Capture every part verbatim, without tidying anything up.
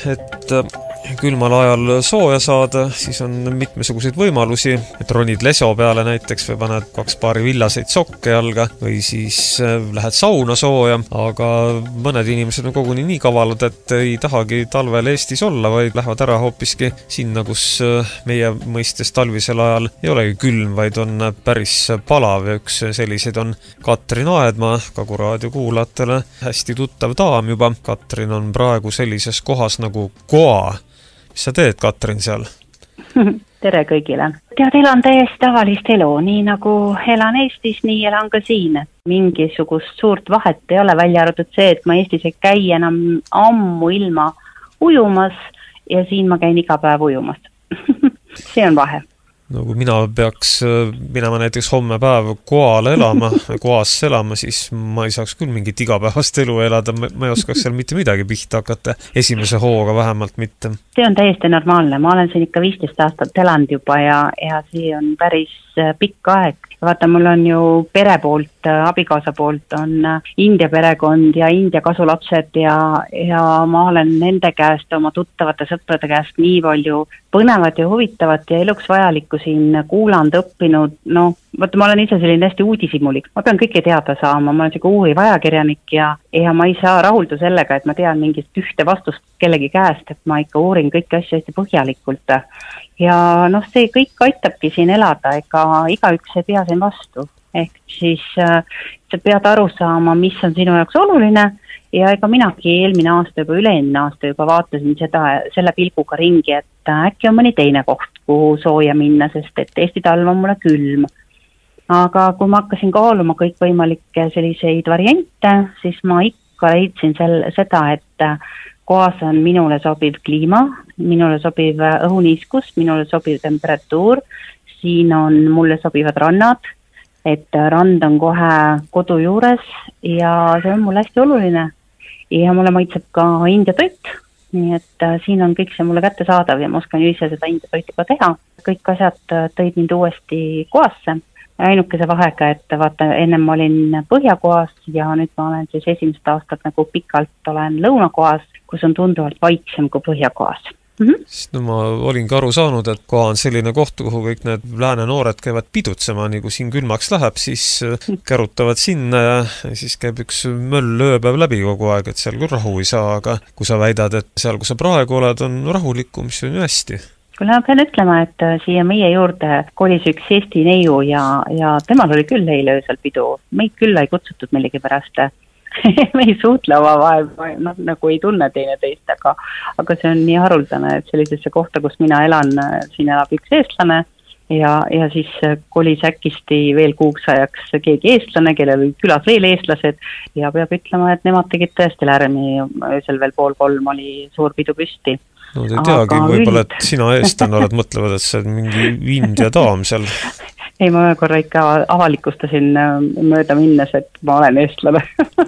et külmal ajal sooja saada, siis on mitmesuguseid võimalusi, et ronid leso peale näiteks või paned kaks paari villaseid sokke jalga või siis lähed sauna sooja, aga mõned inimesed on koguni nii kavalad, et ei tahagi talvel Eestis olla, vaid lähevad ära hoopiski sinna, kus meie mõistes talvisel ajal ei olegi külm, vaid on päris palav ja üks selliseid on Katrin Aedmaa, Kagu Raadio kuulajatele hästi tuttav daam juba. Katrin on praegu sellises kohas nagu Goa. Mis sa teed, Katrin, seal? Tere kõigile. Tead, elan täiesti tavalist elu, nii nagu elan Eestis, nii elan ka siin. Mingisugust suurt vahet ei ole, välja arvatud see, et ma Eestis ei käi enam ammu ilma ujumas ja siin ma käin iga päev ujumas. See on vahe. No kui mina peaks minema näiteks homme päev Goale elama, Goasse elama, siis ma ei saaks küll mingit igapäevast elu elada, ma ei oskaks seal mitte midagi pihta hakata, esimese hooga vähemalt mitte. See on täiesti normaalne, ma olen siin ikka viisteist aastat elanud juba ja, ja see on päris pikk aeg. Vaata, mul on ju pere poolt, abikaasa poolt on India perekond ja India kasulapsed ja, ja ma olen nende käest, oma tuttavate sõprade käest nii palju põnevat ja huvitavat ja eluks vajalikku siin kuulanud, õppinud, no, vaata, ma olen ise selline hästi uudisimulik, ma pean kõike teada saama, ma olen siuke uuriv ajakirjanik ja, ja ma ei saa rahulda sellega, et ma tean mingist ühte vastust kellegi käest, et ma ikka uurin kõiki asju hästi põhjalikult. Ja noh, see kõik aitabki siin elada, ega igaüks ei pea siin vastu. Ehk siis äh, sa pead aru saama, mis on sinu jaoks oluline ja ega minagi eelmine aasta juba üle-eelmine aasta juba vaatasin seda, selle pilguga ringi, et äkki on mõni teine koht, kuhu sooja minna, sest et Eesti talv on mulle külm. Aga kui ma hakkasin kaaluma kõik võimalikke selliseid variante, siis ma ikka leidsin sel, seda, et Goas on minule sobiv kliima, minule sobiv õhuniiskus, minule sobiv temperatuur, siin on mulle sobivad rannad, et rand on kohe kodu juures ja see on mulle hästi oluline. Ja mulle maitseb ka India toit, nii et siin on kõik see mulle kätte saadav ja ma oskan ju ise seda India toiti ka teha. Kõik asjad tõid mind uuesti Goasse. Ainukese vahega, et vaata, ennem ma olin Põhja-Goas ja nüüd ma olen siis esimest aastat nagu pikalt olen Lõuna-Goas, kus on tunduvalt vaiksem kui Põhja-Goas. Mm-hmm. No, ma olin ka aru saanud, et Goa on selline koht, kuhu kõik need lääne noored käivad pidutsema, nii kui siin külmaks läheb, siis kärutavad sinna ja siis käib üks möll ööpäev läbi kogu aeg, et seal küll rahu ei saa, aga kui sa väidad, et seal, kus sa praegu oled, on rahulikum, mis on ju hästi. Kui ma pean ütlema, et siia meie juurde kolis üks Eesti neiu ja, ja temal oli küll eile öösel pidu. Meid küll ei kutsutud millegi pärast. Me ei suutle oma vahel, no, nagu ei tunne teine teist, aga, aga see on nii haruldane, et sellisesse kohta, kus mina elan, siin elab üks eestlane ja, ja siis kolis äkisti veel kuuks ajaks keegi eestlane, kellel oli külas veel eestlased ja peab ütlema, et nemad tegid tõesti lärmi, öösel veel pool kolm oli suur pidu püsti. No te ei teagi, võib-olla, et sina eestlane oled, mõtlevad, et see on mingi India daam seal. Ei, ma korra ikka avalikustasin mööda minnes, et ma olen eestlane.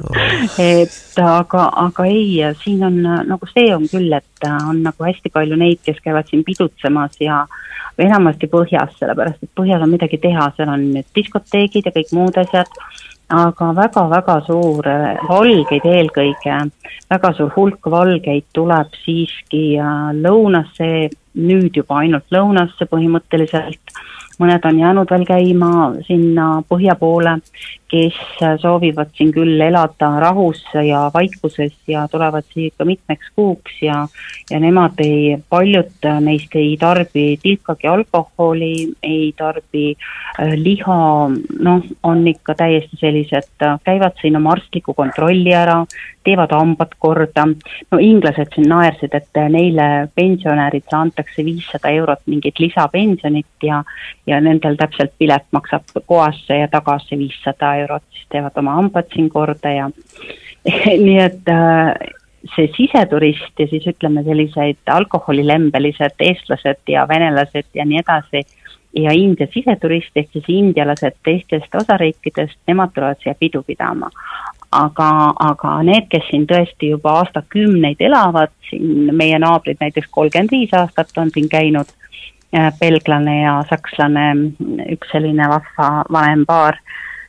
et aga, aga ei, siin on, nagu see on küll, et on nagu hästi palju neid, kes käivad siin pidutsemas ja enamasti põhjas, sellepärast, et põhjas on midagi teha, seal on need diskoteegid ja kõik muud asjad, aga väga-väga suur valgeid eelkõige, väga suur hulk valgeid tuleb siiski lõunasse, nüüd juba ainult lõunasse põhimõtteliselt. Mõned on jäänud veel käima sinna põhja poole, kes soovivad siin küll elada rahus ja vaikuses ja tulevad siia ka mitmeks kuuks ja, ja nemad ei, paljud neist ei tarbi tilkagi alkoholi, ei tarbi äh, liha, noh, on ikka täiesti sellised, käivad siin oma arstliku kontrolli ära, teevad hambad korda. No inglased siin naersid, et neile pensionärid antakse viissada eurot mingit lisapensionit ja, ja nendel täpselt pilet maksab Goasse ja tagasi viissada eurot, siis teevad oma hambad siin korda ja nii et äh, see siseturist ja siis ütleme selliseid alkoholilembelised eestlased ja venelased ja nii edasi ja India siseturist ehk siis indialased teistest osariikidest, nemad tulevad siia pidu pidama. Aga, aga need, kes siin tõesti juba aastakümneid elavad, siin meie naabrid näiteks kolmkümmend viis aastat on siin käinud, belglane ja sakslane, üks selline vahva vanem paar,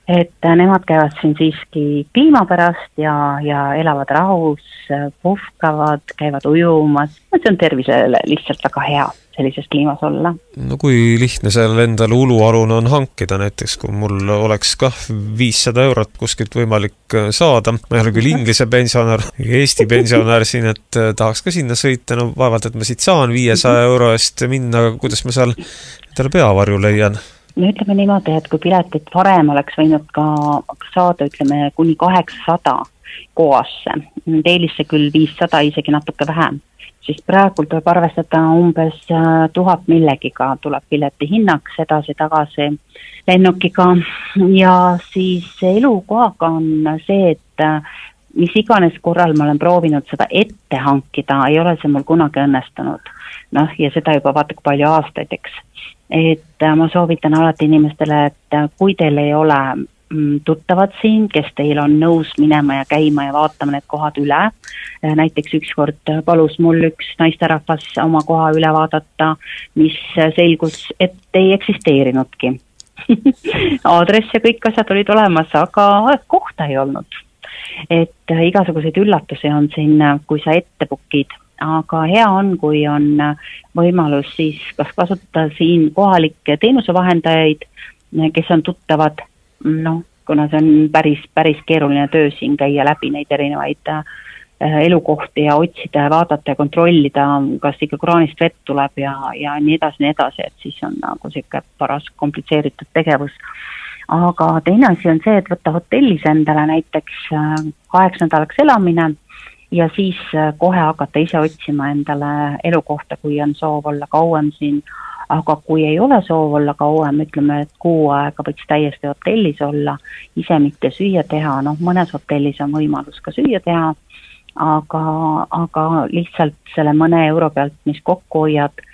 et nemad käivad siin siiski kliima pärast ja, ja elavad rahus, puhkavad, käivad ujumas, see on tervisele lihtsalt väga hea sellises kliimas olla. No kui lihtne seal endale ulualune on hankida, näiteks kui mul oleks kah viissada eurot kuskilt võimalik saada, ma ei ole küll inglise pensionär, Eesti pensionär siin, et tahaks ka sinna sõita, no vaevalt, et ma siit saan viiesaja euro eest minna, aga kuidas ma seal endale peavarju leian? No ütleme niimoodi, et kui piletit varem oleks võinud ka saada, ütleme, kuni kaheksasada kohasse, eelisse küll viissada, isegi natuke vähem, siis praegu tuleb arvestada umbes tuhat millegiga tuleb pileti hinnaks edasi-tagasi lennukiga ja siis elukohaga on see, et mis iganes korral ma olen proovinud seda ette hankida, ei ole see mul kunagi õnnestunud. Noh, ja seda juba vaata kui palju aastaid, eks. Et ma soovitan alati inimestele, et kui teil ei ole tuttavad siin, kes teil on nõus minema ja käima ja vaatama need kohad üle. Näiteks ükskord palus mul üks naisterahvas oma koha üle vaadata, mis selgus, et ei eksisteerinudki. Aadress ja kõik asjad olid olemas, aga kohta ei olnud. Et igasuguseid üllatusi on siin, kui sa ette bookid, aga hea on, kui on võimalus siis kas kasutada siin kohalikke teenusevahendajaid, kes on tuttavad. Noh, kuna see on päris, päris keeruline töö siin käia läbi neid erinevaid äh, elukohti ja otsida ja vaadata ja kontrollida, kas ikka kraanist vett tuleb ja, ja nii edasi, nii edasi, et siis on nagu siuke paras komplitseeritud tegevus. Aga teine asi on see, et võtta hotellis endale näiteks äh, kaheks nädalaks elamine ja siis äh, kohe hakata ise otsima endale elukohta, kui on soov olla kauem siin. Aga kui ei ole soov olla kauem, ütleme, et kuu aega võiks täiesti hotellis olla, ise mitte süüa teha, noh, mõnes hotellis on võimalus ka süüa teha, aga, aga lihtsalt selle mõne euro pealt, mis kokku hoiad,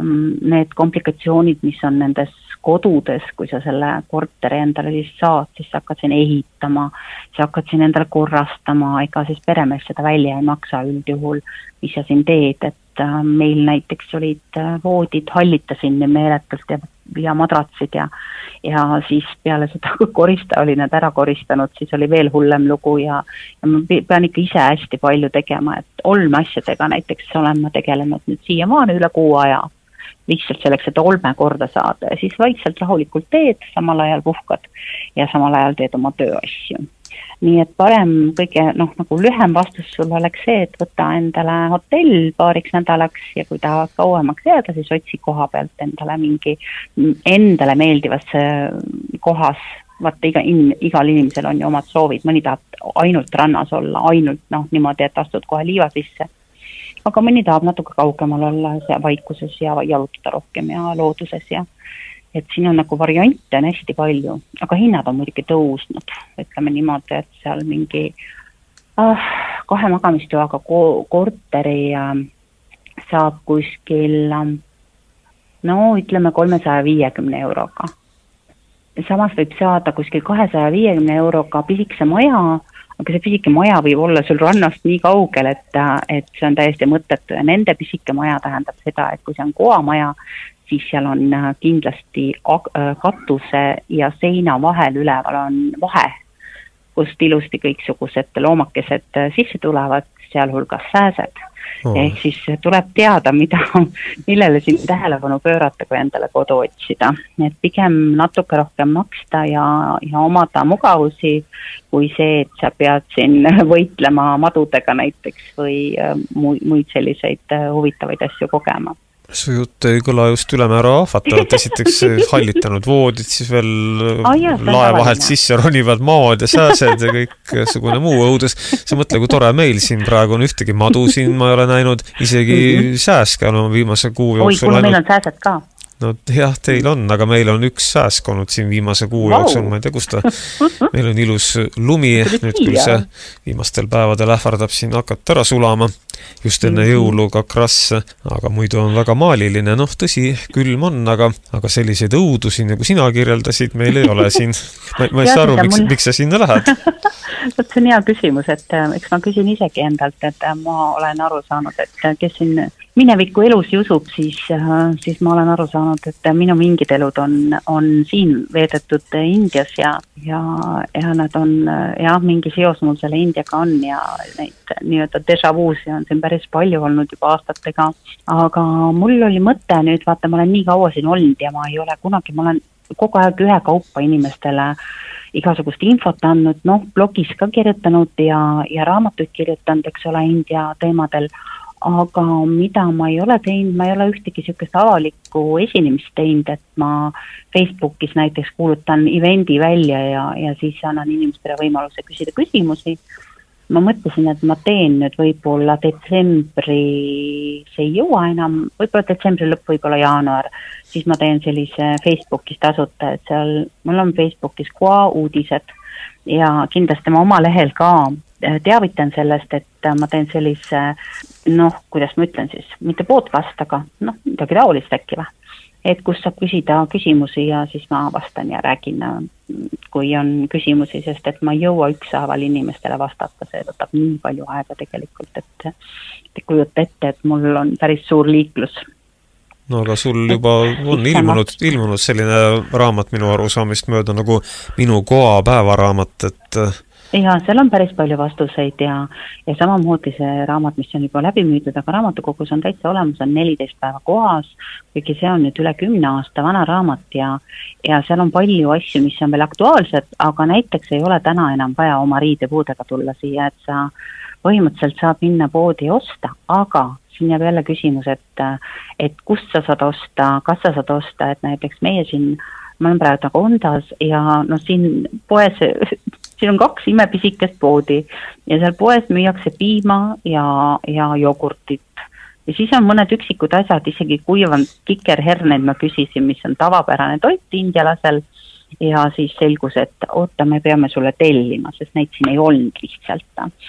need komplikatsioonid, mis on nendes kodudes, kui sa selle korteri endale siis saad, siis sa hakkad siin ehitama, sa hakkad siin endale korrastama, ega siis peremees seda välja ei maksa üldjuhul, mis sa siin teed, et meil näiteks olid voodid, hallitasin meeletult ja, ja madratsid ja, ja siis peale seda, kui korista oli need ära koristanud, siis oli veel hullem lugu ja, ja ma pean ikka ise hästi palju tegema, et olmeasjadega näiteks olen ma tegelenud nüüd siiamaani üle kuu aja, lihtsalt selleks, et olme korda saada ja siis vaikselt rahulikult teed, samal ajal puhkad ja samal ajal teed oma tööasju. Nii et parem kõige, noh, nagu lühem vastus sul oleks see, et võta endale hotell paariks nädalaks ja kui tahavad kauemaks jääda, siis otsi koha pealt endale mingi endale meeldivas kohas. Vaata, iga, in, igal inimesel on ju omad soovid, mõni tahab ainult rannas olla, ainult noh, niimoodi, et astud kohe liiva sisse. Aga mõni tahab natuke kaugemal olla vaikuses ja jalutada rohkem ja looduses ja et siin on nagu variante on hästi palju, aga hinnad on muidugi tõusnud, ütleme niimoodi, et seal mingi ah, kahe magamistoaga korteri äh, saab kuskil no ütleme kolmesaja viiekümne euroga. Samas võib saada kuskil kahesaja viiekümne euroga pisikese maja, aga see pisike maja võib olla sul rannast nii kaugel, et, et see on täiesti mõttetu ja nende pisike maja tähendab seda, et kui see on koamaja, siis seal on kindlasti katuse ja seina vahel üleval on vahe, kust ilusti kõiksugused loomakesed sisse tulevad, sealhulgas sääsed. Oh. Ehk siis tuleb teada, mida, millele siin tähelepanu pöörata, kui endale kodu otsida. Et pigem natuke rohkem maksta ja, ja omada mugavusi, kui see, et sa pead siin võitlema madudega näiteks või muid selliseid huvitavaid asju kogema. Su jutt ei kõla just ülemäära ahvatavalt, esiteks hallitanud voodid, siis veel oh, jah, lae vahelt sisse ronivad maad ja sääsed ja kõiksugune muu õudus. Sa mõtle, kui tore meil siin praegu on ühtegi madu siin, ma ei ole näinud, isegi mm-hmm. sääske on viimase kuu jooksul. Oi, kuna meil on sääsed ka. No jah, teil on, aga meil on üks sääsk olnud siin viimase kuu wow. jooksul, ma ei tea, kus ta. Meil on ilus lumi, nüüd küll see viimastel päevadel ähvardab siin hakata ära sulama, just enne jõulu ka krass, aga muidu on väga maaliline, noh tõsi, külm on, aga, aga selliseid õudusi, nagu sina kirjeldasid, meil ei ole siin. Ma, ma ei saa aru, miks, miks sa sinna lähed? Võt see on hea küsimus, et eks ma küsin isegi endalt, et ma olen aru saanud, et kes siin mineviku elus jusub, siis, siis ma olen aru saanud, et minu mingid elud on, on siin veedetud Indias ja, ja, ja nad on, jah, mingi seos mul selle Indiaga on ja neid nii-öelda déjà vu'si on siin päris palju olnud juba aastatega. Aga mul oli mõte nüüd, vaata, ma olen nii kaua siin olnud ja ma ei ole kunagi, ma olen kogu aeg ühe kaupa inimestele igasugust infot andnud, noh, blogis ka kirjutanud ja, ja raamatuid kirjutanud, eks ole, India teemadel, aga mida ma ei ole teinud, ma ei ole ühtegi niisugust avalikku esinemist teinud, et ma Facebookis näiteks kuulutan evendi välja ja, ja siis annan inimestele võimaluse küsida küsimusi. Ma mõtlesin, et ma teen nüüd võib-olla detsembri, see ei jõua enam, võib-olla detsembri lõpp, võib-olla jaanuar, siis ma teen sellise Facebookis tasuta, et seal, mul on Facebookis Goa uudised ja kindlasti ma oma lehel ka teavitan sellest, et ma teen sellise, noh, kuidas ma ütlen siis, mitte podcast, aga noh, midagi taolist äkki või. Et kus saab küsida küsimusi ja siis ma vastan ja räägin, kui on küsimusi, sest et ma ei jõua ükshaaval inimestele vastata, see võtab nii palju aega tegelikult, et te kujuta ette, et mul on päris suur liiklus. No aga sul juba on ilmunud, ilmunud selline raamat minu arusaamist mööda nagu minu Goa päevaraamat, et ja seal on päris palju vastuseid ja, ja samamoodi see raamat, mis on juba läbi müüdud, aga raamatukogus on täitsa olemas, on neliteist päeva Goas, kuigi see on nüüd üle kümne aasta vana raamat ja, ja seal on palju asju, mis on veel aktuaalsed, aga näiteks ei ole täna enam vaja oma riidepuudega tulla siia, et sa põhimõtteliselt saab minna poodi osta, aga siin jääb jälle küsimus, et, et kust sa saad osta, kas sa saad osta, et näiteks meie siin, ma olen praegu nagu Ondas ja no siin poes siin on kaks imepisikest poodi ja seal poes müüakse piima ja, ja jogurtit. Ja siis on mõned üksikud asjad, isegi kuivanud kikerherneid ma küsisin, mis on tavapärane toit indialasel ja siis selgus, et oota, me peame sulle tellima, sest neid siin ei olnud lihtsalt.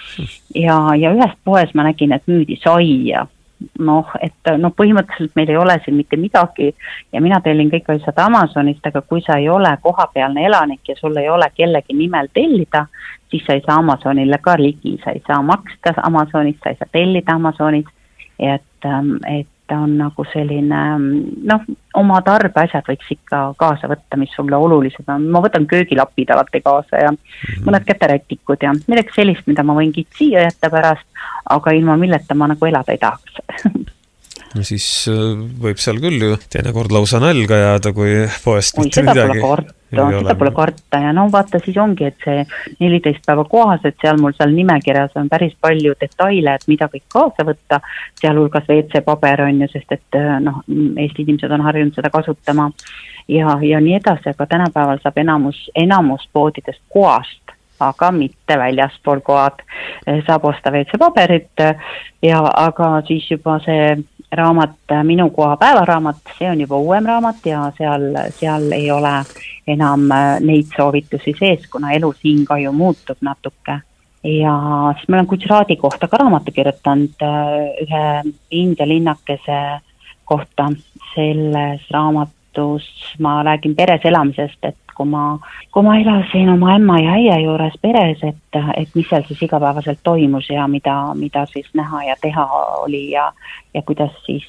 Ja, ja ühest poes ma nägin, et müüdi saia. Noh, et no põhimõtteliselt meil ei ole siin mitte midagi ja mina tellin kõik asjad Amazonist, aga kui sa ei ole kohapealne elanik ja sul ei ole kellegi nimel tellida, siis sa ei saa Amazonile ka ligi, sa ei saa maksta Amazonist, sa ei saa tellida Amazonist, et, et on nagu selline, noh, oma tarbeasjad võiks ikka kaasa võtta, mis sulle olulised on. Ma võtan köögilapid alati kaasa ja mm-hmm. mõned käterätikud ja midagi sellist, mida ma võin siia jätta pärast, aga ilma milleta ma nagu elada ei tahaks. No siis võib seal küll ju teinekord lausa nälga jääda, kui poest Oi, mitte seda midagi. Pole karta, seda pole karta ja no vaata, siis ongi, et see neliteist päeva kohas, et seal mul seal nimekirjas on päris palju detaile, et mida kõik kaasa võtta, sealhulgas V C paber on ju, sest et noh, Eesti inimesed on harjunud seda kasutama ja, ja nii edasi, aga tänapäeval saab enamus, enamus poodidest Goast, aga mitte väljaspool Goad, saab osta V C paberit ja aga siis juba see raamat, minu Goa päevaraamat, see on juba uuem raamat ja seal, seal ei ole enam neid soovitusi sees, kuna elu siin ka ju muutub natuke. Ja siis ma olen Gujarati kohta ka raamatu kirjutanud ühe India linnakese kohta. Selles raamatus ma räägin peres elamisest, et kui ma, kui ma elasin oma ämma ja äie juures peres, et, et mis seal siis igapäevaselt toimus ja mida, mida siis näha ja teha oli ja, ja kuidas siis,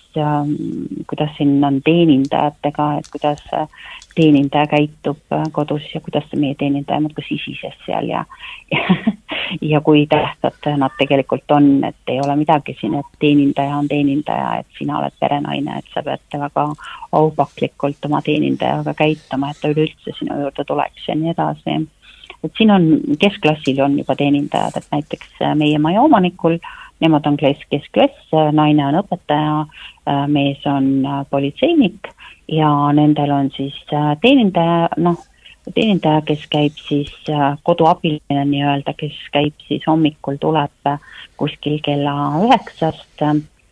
kuidas siin on teenindajatega, et kuidas teenindaja käitub kodus ja kuidas meie teenindaja muudkui sisises seal ja, ja, ja kui tähtsad nad tegelikult on, et ei ole midagi siin, et teenindaja on teenindaja, et sina oled perenaine, et sa pead väga aupaklikult oma teenindajaga käituma, et ta üleüldse sinu juurde tuleks ja nii edasi. Et siin on, keskklassil on juba teenindajad, et näiteks meie maja omanikul, nemad on keskklass, naine on õpetaja, mees on politseinik ja nendel on siis teenindaja, noh, teenindaja, kes käib siis koduabiline nii-öelda, kes käib siis hommikul tuleb kuskil kella üheksast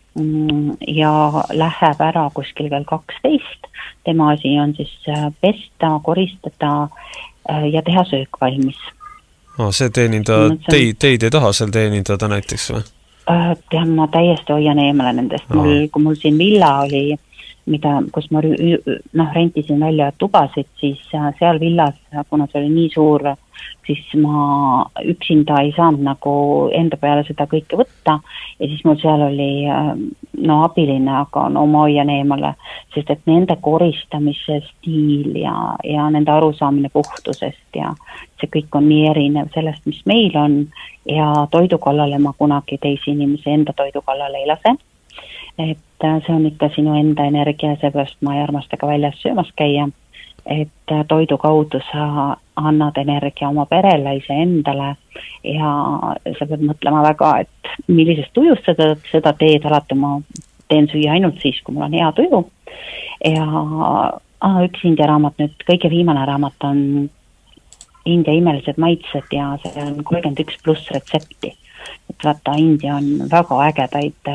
ja läheb ära kuskil kell kaksteist. Tema asi on siis pesta, koristada ja teha söök valmis. Ah, see teenindaja, teid, teid ei taha seal teenindada näiteks või? Tean, ma täiesti hoian eemale nendest. Mul, kui mul siin villa oli, mida, kus ma noh, rentisin välja tubasid, siis seal villas, kuna see oli nii suur siis ma üksinda ei saanud nagu enda peale seda kõike võtta ja siis mul seal oli no abiline, aga no ma hoian eemale, sest et nende koristamise stiil ja, ja nende arusaamine puhtusest ja see kõik on nii erinev sellest, mis meil on ja toidu kallale ma kunagi teisi inimesi enda toidu kallale ei lase. Et see on ikka sinu enda energia, seepärast ma ei armasta ka väljas söömas käia, et toidu kaudu sa annad energia oma perele, ise endale ja sa pead mõtlema väga, et millisest tujust seda, seda teed, alati ma teen süüa ainult siis, kui mul on hea tuju ja ah, üks India raamat nüüd, kõige viimane raamat on India imelised maitsed ja see on kolmkümmend üks pluss retsepti. Et vaata, India on väga ägedaid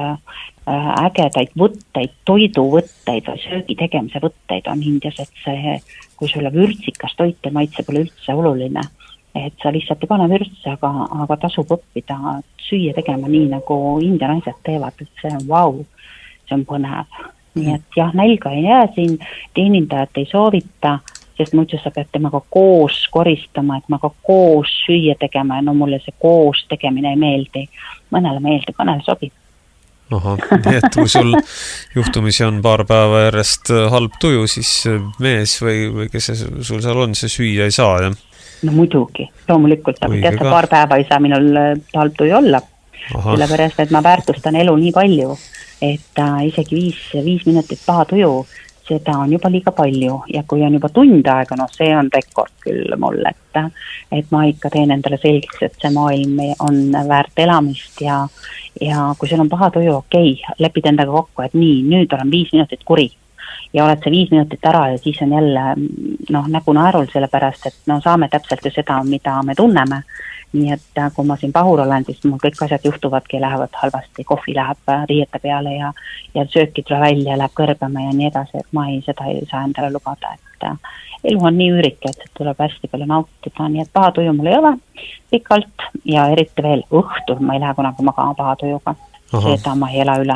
ägedaid võtteid, toiduvõtteid või söögi tegemise võtteid on Indias, et see, kui sulle vürtsikas toit ja maitse pole üldse oluline, et sa lihtsalt ei pane vürtsi, aga, aga tasub õppida süüa tegema nii, nagu India naised teevad, et see on vau, see on põnev. Nii et jah, nälga ei jää siin, teenindajat ei soovita, sest muidu sa pead temaga koos koristama, et ma ka koos süüa tegema ja no mulle see koos tegemine ei meeldi. Mõnele meeldi, mõnele sobib. Aha, nii et kui sul juhtumisi on paar päeva järjest halb tuju, siis mees või, või kes see sul seal on, see süüa ei saa, jah? No muidugi, loomulikult, aga tead, paar päeva ei saa minul halb tuju olla. Selle pärast, et ma väärtustan elu nii palju, et isegi viis, viis minutit paha tuju, seda on juba liiga palju ja kui on juba tund aega, no see on rekord küll mulle, et, et ma ikka teen endale selgeks, et see maailm on väärt elamist ja, ja kui sul on paha tuju, okei, okay, lepid endaga kokku, et nii, nüüd olen viis minutit kuri ja oled see viis minutit ära ja siis on jälle noh, nägu naerul selle pärast, et no saame täpselt ju seda, mida me tunneme. Nii et kui ma siin pahur olen, siis mul kõik asjad juhtuvadki, lähevad halvasti, kohvi läheb riiete peale ja, ja sööki tuleb välja, läheb kõrbema ja nii edasi, et ma ei, seda ei saa endale lubada, et elu on nii üürike, et tuleb hästi palju nautida, nii et paha tuju mul ei ole pikalt ja eriti veel õhtul ma ei lähe kunagi magama paha tujuga, seda ma ei ela üle.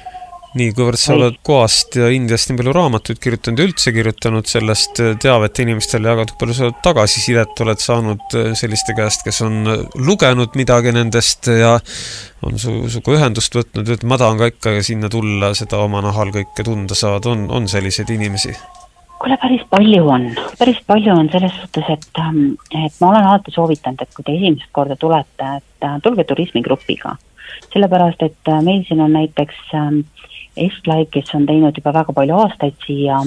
Nii, kuivõrd sa oled kohast ja Indiast nii palju raamatuid kirjutanud ja üldse kirjutanud sellest teavet inimestele jagatud, palju sa tagasisidet oled saanud selliste käest, kes on lugenud midagi nendest ja on su, suga ühendust võtnud, et ma tahan ka ikka sinna tulla, seda oma nahal kõike tunda saada, on, on selliseid inimesi? Kuule, päris palju on. Päris palju on selles suhtes, et, et ma olen alati soovitanud, et kui te esimest korda tulete, et tulge turismigrupiga. Sellepärast, et meil siin on näiteks Estlai, kes on teinud juba väga palju aastaid siia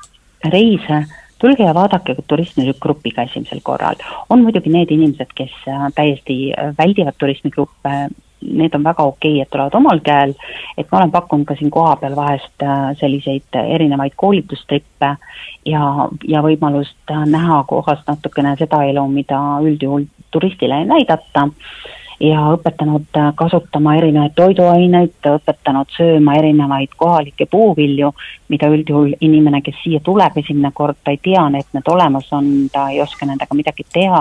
reise, tulge ja vaadake turismigrupiga esimesel korral. On muidugi need inimesed, kes täiesti väldivad turismigruppe, need on väga okei, et tulevad omal käel, et ma olen pakkunud ka siin koha peal vahest selliseid erinevaid koolitustrippe ja, ja võimalust näha kohast natukene seda elu, mida üldjuhul turistile ei näidata. Ja õpetanud kasutama erinevaid toiduaineid, õpetanud sööma erinevaid kohalikke puuvilju, mida üldjuhul inimene, kes siia tuleb esimene kord, ta ei tea, et need olemas on, ta ei oska nendega midagi teha.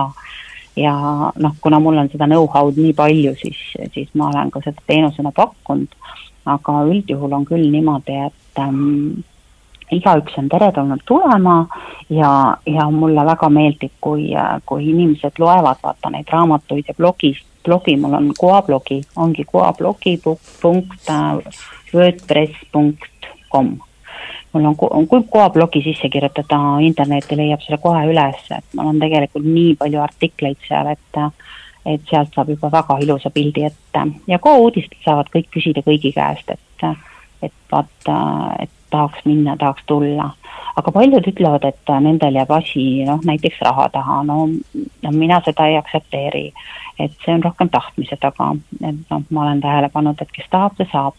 Ja noh, kuna mul on seda know-how'd nii palju, siis, siis ma olen ka seda teenusena pakkunud, aga üldjuhul on küll niimoodi, et ähm, igaüks on teretulnud tulema ja, ja mulle väga meeldib, kui, kui inimesed loevad, vaata neid raamatuid ja blogist, blogi, mul on koablogi, ongi koablogi punkt wordpress punkt com. Mul on, on kui koablogi sisse kirjutada, interneti leiab selle kohe üles, et mul on tegelikult nii palju artikleid seal, et, et sealt saab juba väga ilusa pildi ette. Ja kohe uudised saavad kõik küsida kõigi käest, et, et vaata, et tahaks minna, tahaks tulla. Aga paljud ütlevad, et nendel jääb asi no, näiteks raha taha, no, no mina seda ei aksepteeri, et see on rohkem tahtmise taga, et no, ma olen tähele pannud, et kes tahab, see saab.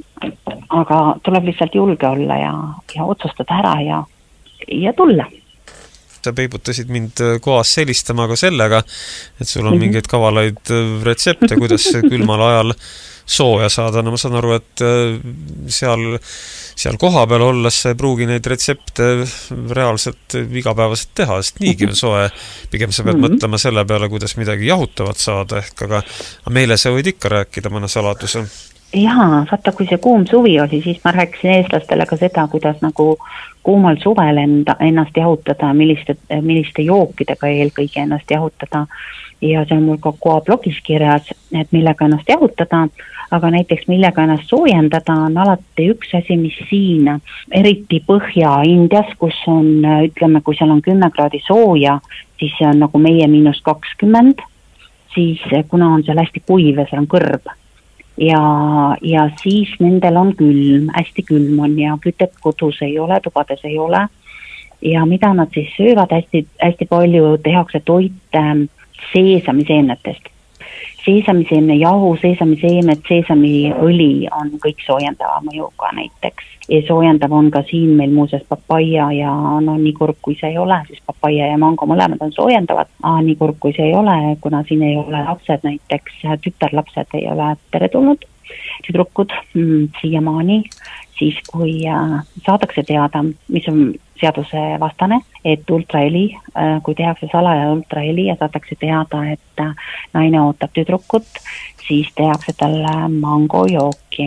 Aga tuleb lihtsalt julge olla ja, ja otsustada ära ja, ja tulla. Sa peibutasid mind kohas selistama ka sellega, et sul on mingeid kavalaid retsepte, kuidas külmal ajal sooja saada. No ma saan aru, et seal, seal koha peal olles sa ei pruugi neid retsepte reaalselt igapäevaselt teha, sest niigi on soe. Pigem sa pead mm-hmm. mõtlema selle peale, kuidas midagi jahutavat saada ehk, aga meile sa võid ikka rääkida mõne saladuse. jaa, vaata, kui see kuum suvi oli, siis ma rääkisin eestlastele ka seda, kuidas nagu kuumal suvel enda, ennast jahutada, milliste, milliste jookidega eelkõige ennast jahutada. Ja see on mul ka koha blogis kirjas, et millega ennast jahutada, aga näiteks millega ennast soojendada on alati üks asi, mis siin, eriti Põhja-Indias, kus on, ütleme, kui seal on kümme kraadi sooja, siis see on nagu meie miinus kakskümmend, siis kuna on seal hästi kuiv ja seal on kõrb. Ja, ja siis nendel on külm, hästi külm on ja kütet kodus ei ole, tubades ei ole. Ja mida nad siis söövad, hästi, hästi palju tehakse toite seesamiseemnetest. Seesamiseemne jahu, seesamiseemnet, seesamiõli on kõik soojendava mõjuga näiteks. Ja soojendav on ka siin meil muuses papaia ja no nii kurb kui see ei ole, siis papaia ja mango mõlemad on soojendavad. Aa, nii kurb kui see ei ole, kuna siin ei ole lapsed näiteks, tütarlapsed ei ole teretulnud, tüdrukud mm, siiamaani, siis kui äh, saadakse teada, mis on seaduse vastane, et ultraheli, äh, kui tehakse salaja ultraheli ja saadakse teada, et äh, naine ootab tüdrukut, siis tehakse talle mangojooki.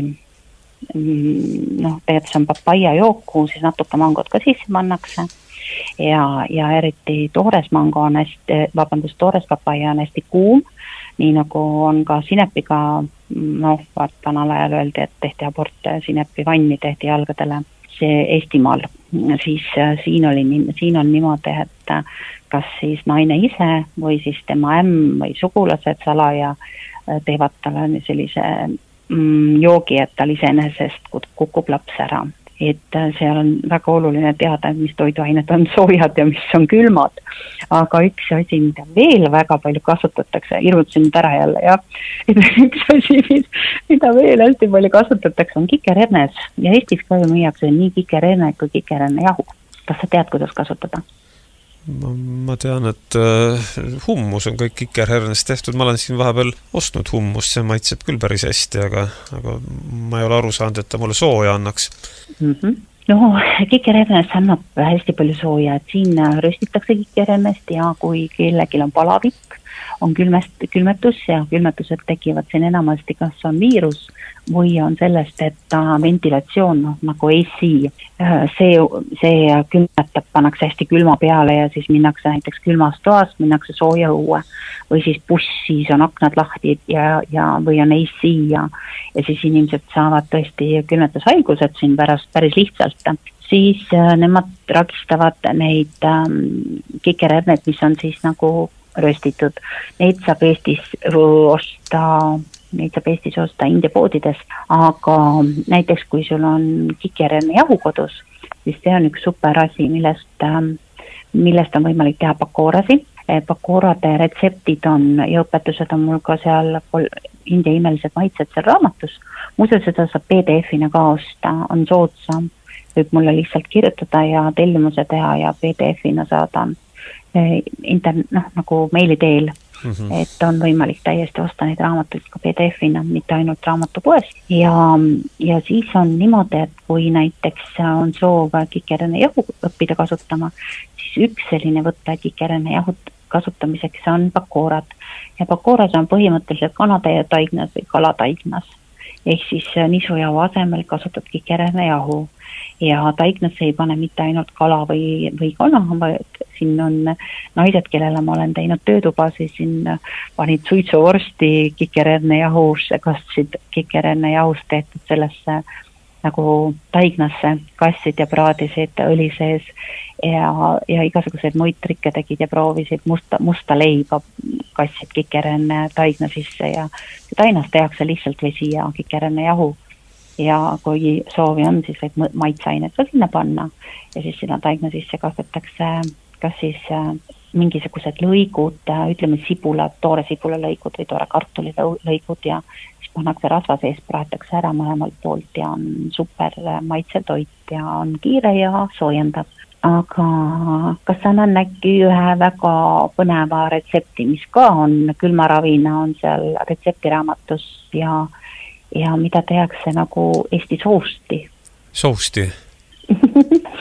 Mm, noh, tegelikult see on papaia jooku, siis natuke mangot ka sisse pannakse ja, ja eriti toores mango on hästi, vabandust, toores papaia on hästi kuum, nii nagu on ka sinepiga, noh, vaat vanal ajal öeldi, et tehti abort sinepi vanni, tehti jalgadele see Eestimaal, siis siin, oli, siin on niimoodi, et kas siis naine ise või siis tema ämm või sugulased salaja teevad talle sellise mm, joogi, et tal iseenesest kukub laps ära. Et seal on väga oluline teada, mis toiduained on soojad ja mis on külmad. Aga üks asi, mida veel väga palju kasutatakse, irvutasin nüüd ära jälle, jah. Et üks asi, mida veel hästi palju kasutatakse, on kikerhernes. Ja Eestis ka ju müüakse nii kikerherne kui kikerherne jahu. Kas sa tead, kuidas kasutada? Ma, ma tean, et uh, hummus on kõik kikerhernest tehtud. Ma olen siin vahepeal ostnud hummust, see maitseb küll päris hästi, aga, aga ma ei ole aru saanud, et ta mulle sooja annaks. Mm-hmm. No, kikerhernest annab hästi palju sooja, et siin röstitakse kikerhernest ja kui kellelgi on palavik, on külmest, külmetus ja külmetused tekivad siin enamasti, kas on viirus või on sellest, et ventilatsioon, no, nagu A C, see, see külmetab, pannakse hästi külma peale ja siis minnakse näiteks külmast toast, minnakse sooja õue või siis bussis on aknad lahti ja, ja, või on A C ja, ja siis inimesed saavad tõesti külmetushaigused siin pärast päris lihtsalt. Siis nemad ragistavad neid ähm, kikerhernet, mis on siis nagu röstitud. Neid saab Eestis osta, neid saab Eestis osta India poodides, aga näiteks kui sul on kikerherne jahu kodus, siis see on üks super asi, millest, millest on võimalik teha pakoorasi. Pakoorade retseptid on ja õpetused on mul ka seal India imelised maitsed seal raamatus. Muuseas seda saab P D F-ina ka osta, on soodsam, võib mulle lihtsalt kirjutada ja tellimuse teha ja P D F-ina saada Inter, noh, nagu meili teel, mm-hmm. et on võimalik täiesti osta neid raamatuid ka P D F-ina, mitte ainult raamatupoes. Ja, ja siis on niimoodi, et kui näiteks on soov kikerherne jahu õppida kasutama, siis üks selline võtta kikerherne jahu kasutamiseks on pakoorad. Ja pakooras on põhimõtteliselt kanatäie taignas või kalataignas. Ehk siis nisujahu asemel kasutad kikerherne jahu. Ja taignasse ei pane mitte ainult kala või, või kana, vaid siin on naised, kellele ma olen teinud töötuba, siis siin panid suitsuvorsti kikerherne jahusse, kassid kikerherne jahust tehtud sellesse nagu taignasse, kassid ja praadisid õli sees ja, ja igasuguseid muid trikke tegid ja proovisid musta, musta leiba, kassid kikerherne taigna sisse ja tainas tehakse lihtsalt vesi ja kikerherne jahu. Ja kui soovi on, siis võib maitseainet ka sinna panna ja siis sinna taigna sisse kastetakse kas siis mingisugused lõigud, ütleme sibula, toore sibula lõigud või toore kartuli lõigud ja siis pannakse rasva sees, praetakse ära mõlemalt poolt ja on super maitsetoit ja on kiire ja soojendab. Aga kas annan äkki ühe väga põneva retsepti, mis ka on külmaravina, on seal retseptiraamatus ja ja mida tehakse nagu Eesti sousti. Sousti?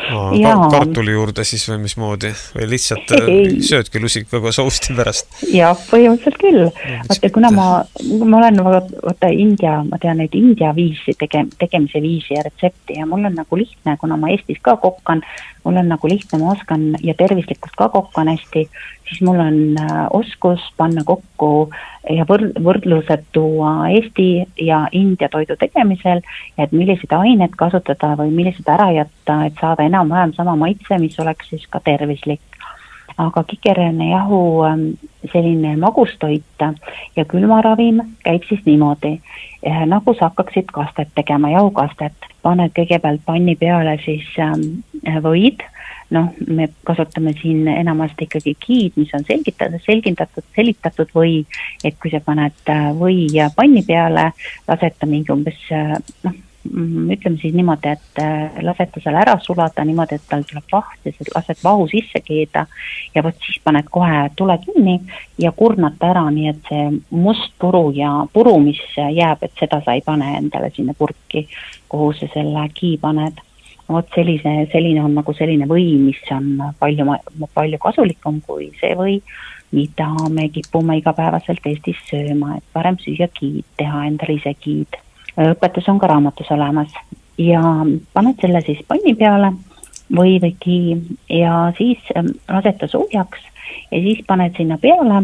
Aa, kartuli juurde siis või mismoodi? Või lihtsalt ei. Söödki lusikaga sousti pärast? Jah, põhimõtteliselt küll. Vaata, kuna ma, ma olen vaata India, ma tean neid India viisi, tege, tegemise viisi ja retsepti ja mul on nagu lihtne, kuna ma Eestis ka kokkan, mul on nagu lihtne, ma oskan ja tervislikult ka kokkan hästi, siis mul on oskus panna kokku ja võrdlused tuua Eesti ja India toidu tegemisel, et millised ained kasutada või millised ära jätta, et saada enam-vähem sama maitse, mis oleks siis ka tervislik. Aga kikerjahu selline magustoit ja külmaravim käib siis niimoodi, nagu sa hakkaksid kastet tegema, jahukastet. Paned kõigepealt panni peale siis võid, noh, me kasutame siin enamasti ikkagi kiid, mis on selgitatud, selgitatud, selitatud või, et kui sa paned või panni peale, laseta mingi umbes, noh, ütleme siis niimoodi, et laseta seal ära sulada niimoodi, et tal tuleb vaht ja sa lased vahu sisse keeda ja võt siis paned kohe tule kinni ja kurnata ära, nii et see must puru ja puru, mis jääb, et seda sa ei pane endale sinna purki, kuhu sa selle kii paned. Vot sellise, selline on nagu selline või, mis on palju, palju kasulikum kui see või, mida me kipume igapäevaselt Eestis sööma, et parem süüa kiid, teha endale ise kiid. Õpetus on ka raamatus olemas ja paned selle siis panni peale või või kii ja siis laseta soojaks ja siis paned sinna peale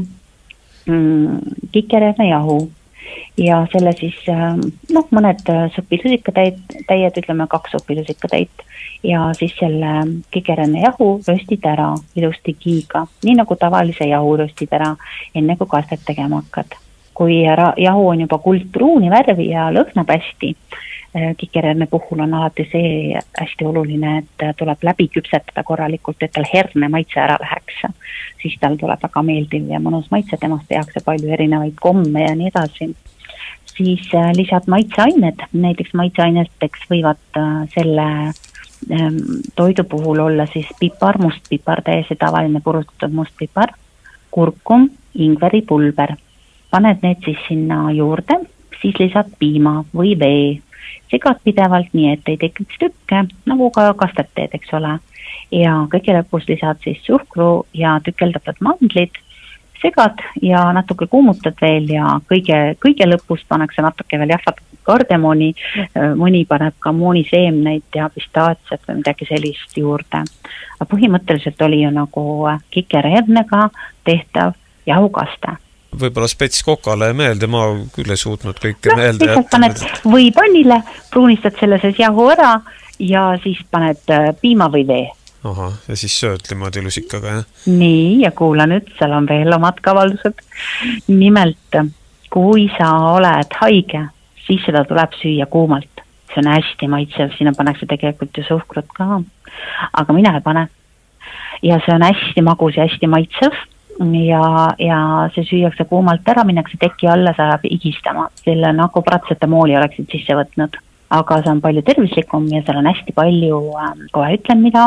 mm, kikerjahu. Ja selle siis, noh, mõned sopilusikatäid, täied, ütleme kaks sopilusikatäit ja siis selle kikerjahu röstid ära ilusti kiiga, nii nagu tavalise jahu röstid ära, enne kui kastet tegema hakkad. Kui jahu on juba kuldpruuni värvi ja lõhnab hästi, kikerjane puhul on alati see hästi oluline, et tuleb läbi küpsetada korralikult, et tal herne maitse ära läheks. Siis tal tuleb väga meeldiv ja mõnus maitse, temast tehakse palju erinevaid komme ja nii edasi. Siis lisad maitseained, näiteks maitseaineteks võivad selle toidu puhul olla siis pipar, mustpipar, täiesti tavaline purustatud mustpipar, kurkum, ingveripulber. Paned need siis sinna juurde, siis lisad piima või vee. Segad pidevalt nii, et ei tekiks tükke, nagu ka kastet teed, eks ole. Ja kõige lõpus lisad siis suhkru ja tükeldatud mandlid, segad ja natuke kuumutad veel ja kõige, kõige lõpus pannakse natuke veel jahvatatud kardemoni, mõni paneb ka mooniseemneid ja pistaatsiat või midagi sellist juurde. Aga põhimõtteliselt oli ju nagu kikerhernega tehtav jahukaste. Võib-olla spets kokale meelde, ma küll ei suutnud kõike no, meelde jätta. Paned või pannile, pruunistad selle sees jahu ära ja siis paned piima või vee. Aha, ja siis sööd niimoodi lusikaga, jah? Nii, ja kuula nüüd, seal on veel omad kavaldused. Nimelt, kui sa oled haige, siis seda tuleb süüa kuumalt. See on hästi maitsev, sinna pannakse tegelikult ju suhkrut ka, aga mina ei pane. Ja see on hästi magus ja hästi maitsev. Ja, ja see süüakse kuumalt ära, minnakse teki alla, sa ajab igistama. Selle nagu paratsetamooli oleksid sisse võtnud. Aga see on palju tervislikum ja seal on hästi palju, kohe ütlen mida,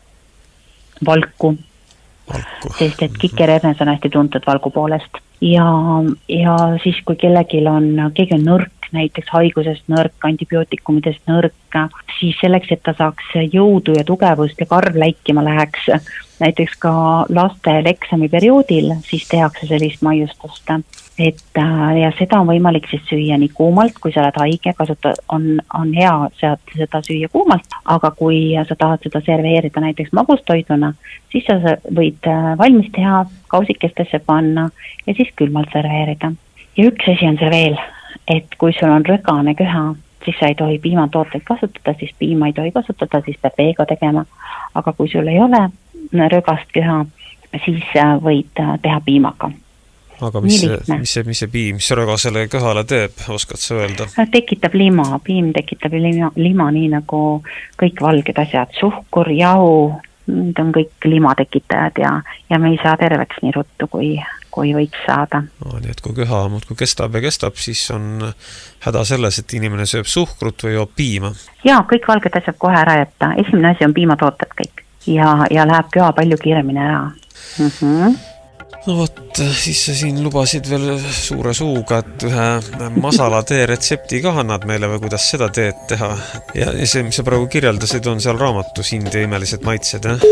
valku. valku. Sest et kikerhernes on hästi tuntud valgu poolest. Ja, ja siis, kui kellegil on, keegi on nõrk, näiteks haigusest nõrk, antibiootikumidest nõrk, siis selleks, et ta saaks jõudu ja tugevust ja karv läikima läheks, näiteks ka lastel eksami perioodil, siis tehakse sellist maiustust. Et, ja seda on võimalik siis süüa nii kuumalt, kui sa oled haige, kasuta, on, on hea sealt seda süüa kuumalt, aga kui sa tahad seda serveerida näiteks magustoiduna, siis sa võid valmis teha, kausikestesse panna ja siis külmalt serveerida. Ja üks asi on see veel, et kui sul on rõgane köha, siis sa ei tohi piimatooteid kasutada, siis piima ei tohi kasutada, siis peab veega tegema. Aga kui sul ei ole rõgast köha, siis võid teha piimaga. Aga mis see, mis see, mis see piim, mis rõgasele köhale teeb, oskad sa öelda? Tekitab lima, piim tekitab lima, lima nii nagu kõik valged asjad, suhkur, jahu, need on kõik lima tekitajad ja, ja me ei saa terveks nii ruttu, kui, kui võiks saada. No, nii et kui köha muudkui kestab ja kestab, siis on häda selles, et inimene sööb suhkrut või joob piima. Jaa, kõik valged asjad kohe ära jätta. Esimene asi on piimatooted kõik ja, ja läheb köha palju kiiremini ära. Mhm. no vot, siis sa siin lubasid veel suure suuga, et ühe masala tee retsepti ka annad meile või kuidas seda teed teha. Ja see, mis sa praegu kirjeldasid, on seal raamatus India imelised maitsed, jah?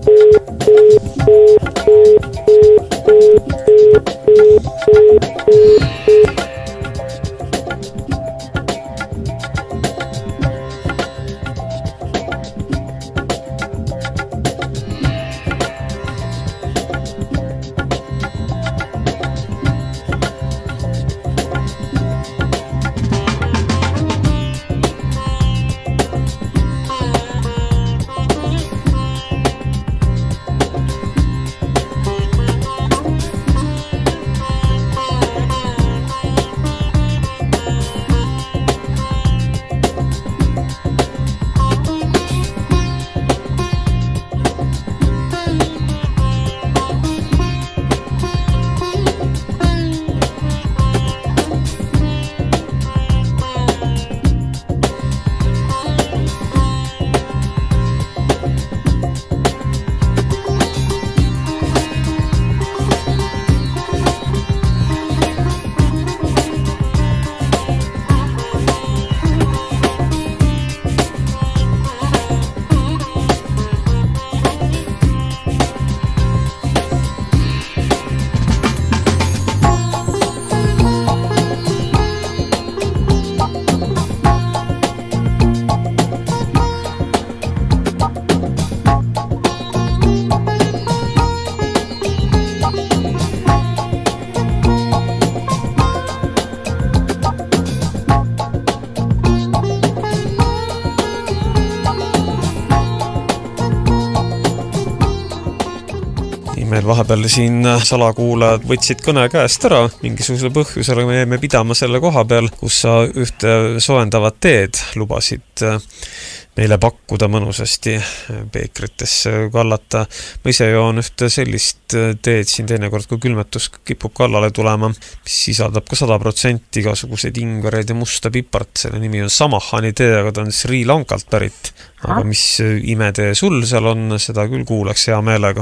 Meil vahepeal siin salakuulajad võtsid kõne käest ära, mingisugusel põhjusel me jäime pidama selle koha peal, kus sa ühte soojendavat teed lubasid meile pakkuda mõnusasti peekritesse kallata. Ma ise joon ühte sellist teed siin teinekord, kui külmetus kipub kallale tulema, mis sisaldab ka sada protsenti igasuguseid ingareid ja musta pipart. Selle nimi on Samahani tee, aga ta on Sri Lankalt pärit. Aga mis imetee sul seal on, seda küll kuulaks hea meelega.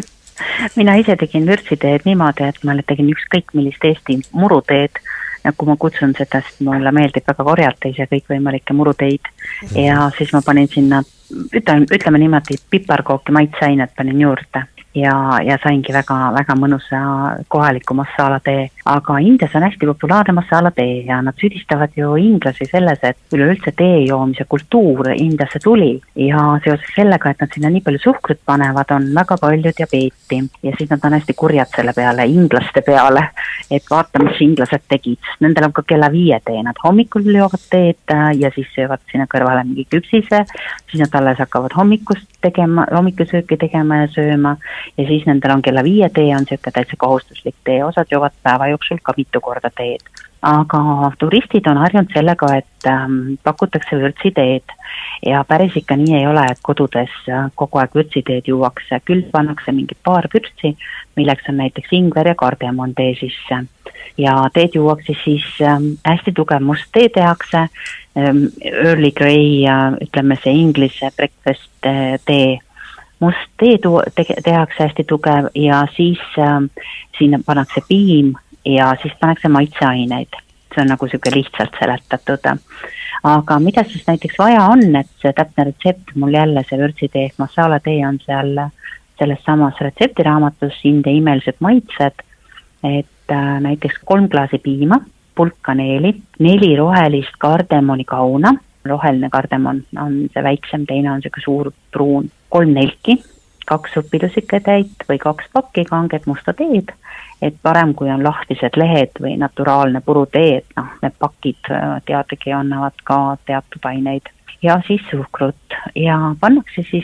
Mina ise tegin vürtsiteed niimoodi, et ma tegin ükskõik millist Eesti muruteed, nagu ma kutsun seda, sest mulle meeldib väga korjata ise kõikvõimalikke muruteid mm. ja siis ma panin sinna, ütleme, ütleme niimoodi, piparkooki maitseainet panin juurde ja, ja saingi väga, väga mõnusa kohaliku masala tee. Aga Indias on hästi populaarne masala tee ja nad süüdistavad ju inglasi selles, et üleüldse tee joomise kultuur Indiasse tuli ja seoses sellega, et nad sinna nii palju suhkrut panevad, on väga palju diabeeti ja siis nad on hästi kurjad selle peale, inglaste peale, et vaata, mis inglased tegid. Nendel on ka kella viie tee, nad hommikul joovad teed ja siis söövad sinna kõrvale mingi küpsise, siis nad alles hakkavad hommikust tegema, hommikusööki tegema ja sööma ja siis nendel on kella viie tee, on siuke täitsa kohustuslik tee, osad joovad päeva jooksul ka mitu korda teed. Aga turistid on harjunud sellega, et ähm, pakutakse vürtsiteed ja päris ikka nii ei ole, et kodudes kogu aeg vürtsiteed juuakse, küll pannakse mingi paar vürtsi, milleks on näiteks ingver ja kardemon tee sisse ja teed juuakse siis ähm, hästi tugev must tee tehakse, ähm, early grey ja ütleme see inglise breakfast äh, tee. Must tee tehakse hästi tugev ja siis ähm, sinna pannakse piim ja siis pannakse maitseaineid. See on nagu siuke lihtsalt seletatud. Aga mida siis näiteks vaja on, et see täpne retsept mul jälle see vürtsitee ehk masala tee on seal selles samas retseptiraamatus India imelised maitsed, et äh, näiteks kolm klaasi piima, pulk kaneeli, neli rohelist kardemoni kauna, roheline kardemon on see väiksem, teine on siuke suur pruun, kolm nelki, kaks supilusiketäit või kaks pakki kanget musta teed, et parem kui on lahtised lehed või naturaalne purutee, et noh, need pakid teadagi annavad ka teatud aineid ja siis suhkrut ja pannakse siis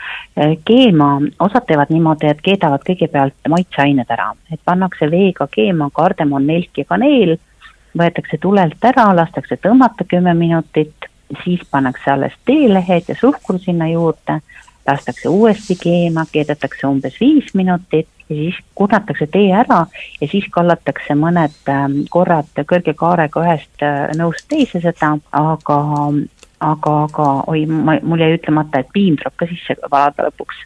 keema, osad teevad niimoodi, et keedavad kõigepealt maitseained ära, et pannakse veega keema, kardemon, nelk ja kaneel, võetakse tulelt ära, lastakse tõmmata kümme minutit, siis pannakse alles teelehed ja suhkur sinna juurde, lastakse uuesti keema, keedetakse umbes viis minutit ja siis kurnatakse tee ära ja siis kallatakse mõned korrad kõrge kaarega ühest nõust teise seda, aga aga, aga oi, mul jäi ütlemata, et piim tuleb ka sisse valada lõpuks.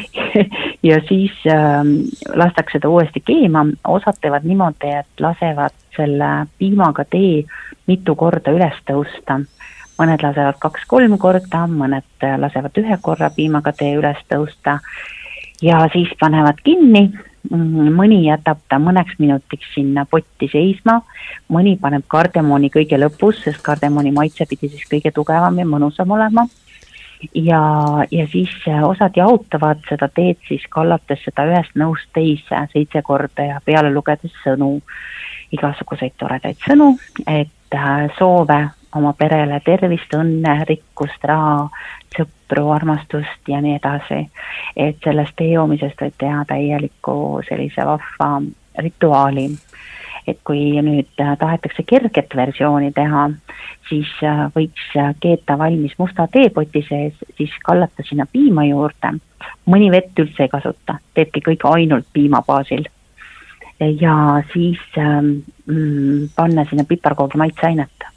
Ja siis äh, lastakse seda uuesti keema, osad teevad niimoodi, et lasevad selle piimaga tee mitu korda üles tõusta. Mõned lasevad kaks-kolm korda, mõned lasevad ühe korra piimaga tee üles tõusta ja siis panevad kinni. Mõni jätab ta mõneks minutiks sinna potti seisma, mõni paneb kardemoni kõige lõpus, sest kardemoni maitse pidi siis kõige tugevam ja mõnusam olema. Ja, ja siis osad jautavad seda teed siis kallates seda ühest nõust teise seitse korda ja peale lugedes sõnu, igasuguseid toredaid sõnu, et soove oma perele tervist, õnne, rikkust, raha, sõpru, armastust ja nii edasi. Et sellest tee joomisest võib teha täieliku sellise vahva rituaali. Et kui nüüd tahetakse kerget versiooni teha, siis võiks keeta valmis musta teepoti sees, siis kallata sinna piima juurde. Mõni vett üldse ei kasuta, teebki kõik ainult piima baasil. Ja siis mm, panna sinna piparkoogi maitseainet.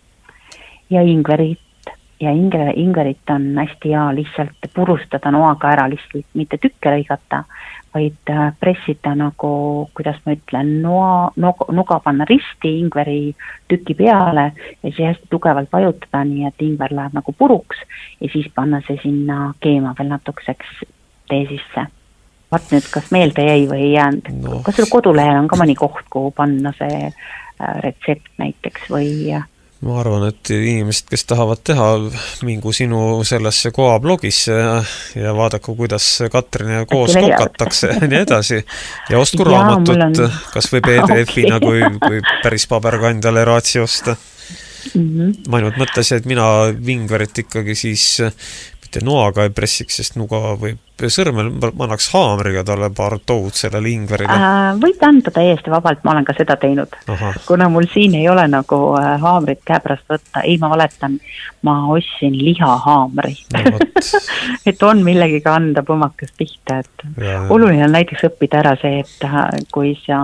Ja ingverit. Ja ingverit on hästi hea lihtsalt purustada noaga ära, lihtsalt mitte tükke lõigata, vaid pressida nagu, kuidas ma ütlen, noa, nuga, nuga panna risti ingveri tüki peale ja siis hästi tugevalt vajutada, nii et ingver läheb nagu puruks ja siis panna see sinna keema veel natukeseks tee sisse. Vaat nüüd, kas meelde jäi või ei jäänud? No. Kas sul kodulehel on ka mõni koht, kuhu panna see retsept näiteks või... Ma arvan, et inimesed, kes tahavad teha, mingu sinu sellesse koa blogisse ja, ja vaadaku, kuidas Katrin ja koos kokatakse ja nii edasi. Ja ostku raamatut, on... kas või P D F-ina okay. kui, kui päris paberkandjale raatsi osta. Mm-hmm. Ma ainult mõtlesin, et mina vingverit ikkagi siis mitte noaga ei pressiks, sest nuga võib sõrmel, ma annaks haamriga talle paar toud sellele ingverile. Äh, võid anda täiesti vabalt, ma olen ka seda teinud. Aha. Kuna mul siin ei ole nagu haamrit käepärast võtta, ei ma valetan, ma ostsin lihahaamri. No, et on millegiga anda põmakas pihta, et ja, oluline on näiteks õppida ära see, et kui sa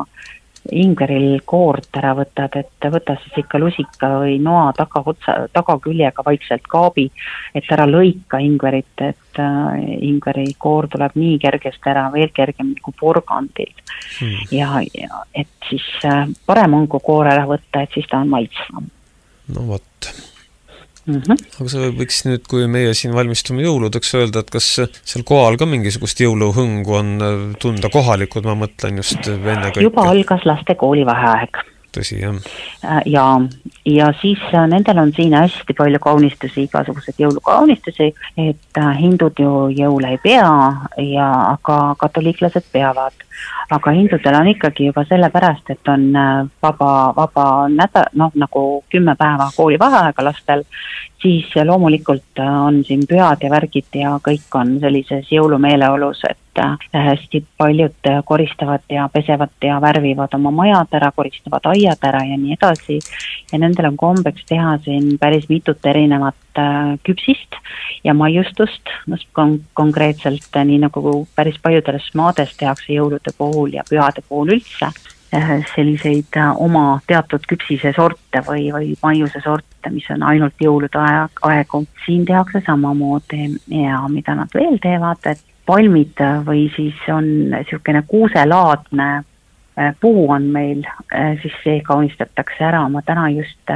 ingveril koort ära võtad, et võta siis ikka lusika või noa taga, tagaküljega vaikselt kaabi, et ära lõika ingverit, et äh, ingveri koor tuleb nii kergest ära, veel kergem kui porgandil. Hmm. Ja, ja et siis äh, parem on, kui koor ära võtta, et siis ta on maitsvam. No vot. Mm-hmm. Aga sa võiks nüüd, kui meie siin valmistume jõuludeks, öelda, et kas seal kohal ka mingisugust jõuluhõngu on tunda kohalikud, ma mõtlen just enne kõik. Juba algas laste koolivaheaeg. Tõsi, jah. Ja, ja siis nendel on siin hästi palju kaunistusi, igasugused jõulukaunistusi, et hindud ju jõule ei pea, ja, aga katoliiklased peavad. Aga hindudel on ikkagi juba sellepärast, et on vaba, vaba nädal, noh, nagu kümme päeva koolivaheaega lastel, siis loomulikult on siin pühad ja värgid ja kõik on sellises jõulumeeleolus, et hästi paljud koristavad ja pesevad ja värvivad oma majad ära, koristavad aiad ära ja nii edasi. Ja nendel on kombeks teha siin päris mitut erinevat küpsist ja maiustust, kon- konkreetselt nii nagu päris paljudes maades tehakse jõulude puhul ja pühade puhul üldse. Selliseid oma teatud küpsise sorte või, või maiuse sorte, mis on ainult jõulude aegu. Siin tehakse samamoodi ja mida nad veel teevad, et palmid või siis on niisugune kuuselaadne puu on meil, siis see kaunistatakse ära. Ma täna just